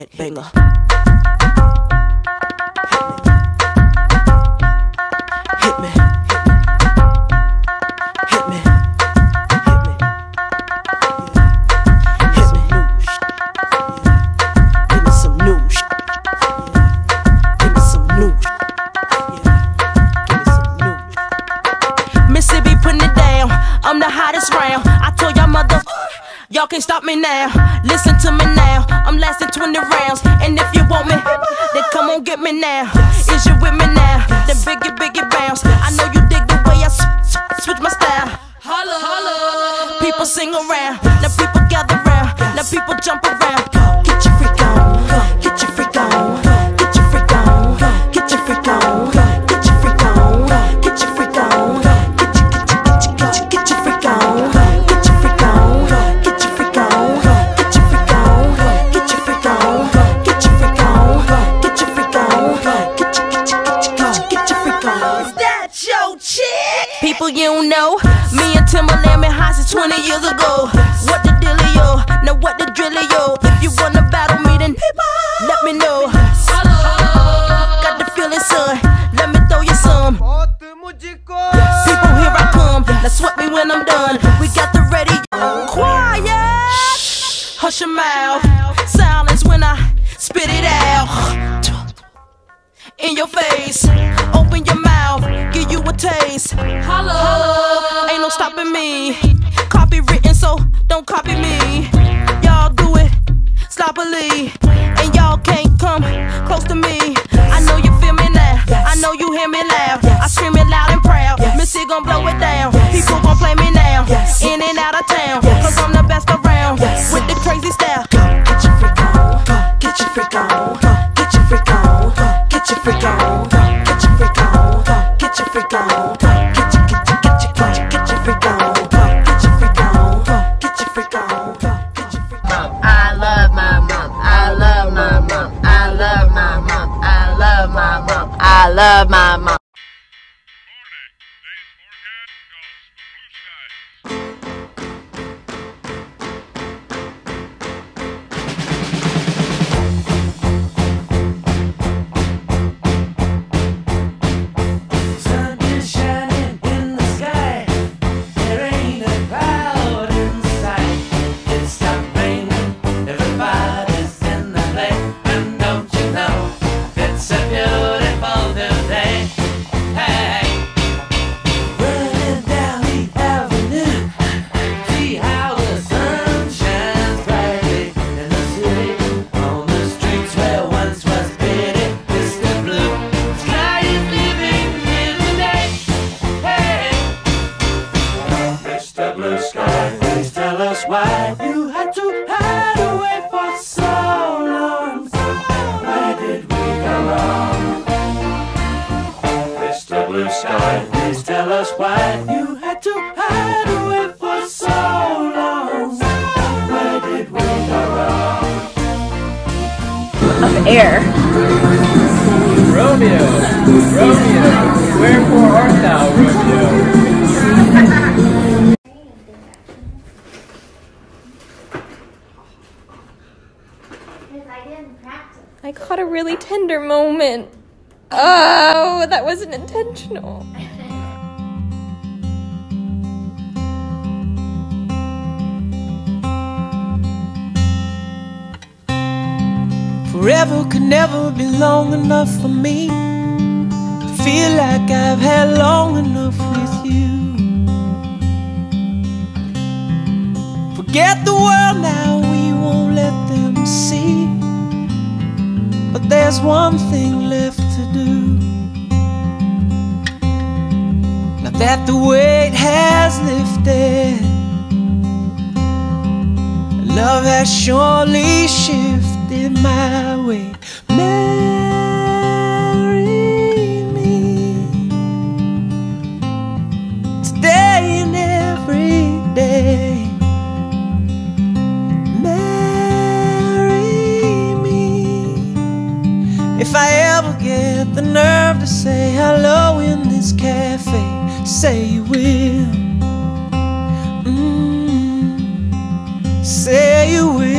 Banger. Hit me. Hit me. Hit me. Hit me. Give me some new shit. Give me some new shit. Give me some new shit. Mississippi putting it down. I'm the hottest round. I told y'all y'all can't stop me now. Listen to me now. I'm lasting 20 rounds. And if you want me, then come on get me now. Is you with me now? Then biggie bounce. I know you dig the way I switch my style. Holla, holla. People sing around. Now people gather round. Now people jump around. Get your freak on. Get your freak on. Get your freak on. Get your freak on. Get your freak on. Get your freak on. Get your freak on. Get your freak on. Get your freak on. Get your freak on. Get your freak on. Get your freak on. Get your freak on. Get your freak on. Is that your chick? People you don't know. Me and Timberland been high since 20 years ago. What the dealio? Now what the drillio? If you wanna battle me, then let me know. Got the feeling, son. Let me throw you some. People, here I come. Now sweat me when I'm done. We got the radio. Quiet. Hush your mouth. Silence when I spit it out. In your face. Open your mouth. Give you a taste. Holla. Ain't no stopping me. Copywritten, so don't copy me. Y'all do it sloppily. And y'all can't come close to me. I know you feel me now. I know you hear me loud. I scream it loud and proud. Missy gon' blow it down. People gon' play me now. In and out of town. Cause I'm the best around. With the crazy style. Get your freak on. Get your freak on. Get your freak on. Get your freak on. Get your freak on. Get your freak on. Get your freak on. Get your freak on. Get your freak on. Get your freak on. I love my mom. I love my mom. I love my mom. I love my mom. I love my mom. Why you had to hide away for so long? Where did we go wrong? Mr. Blue Sky, please tell us why you had to hide away for so long. Where did we go wrong? Of air. Romeo, Romeo, wherefore art thou, Romeo? I caught a really tender moment. Oh, that wasn't intentional. Forever could never be long enough for me to feel like I've had long enough with you. Forget the world now, we won't let them see. But there's one thing left to do. Now that the weight has lifted, love has surely shifted my way. Marry me today and every day. If I ever get the nerve to say hello in this cafe, say you will. Say you will.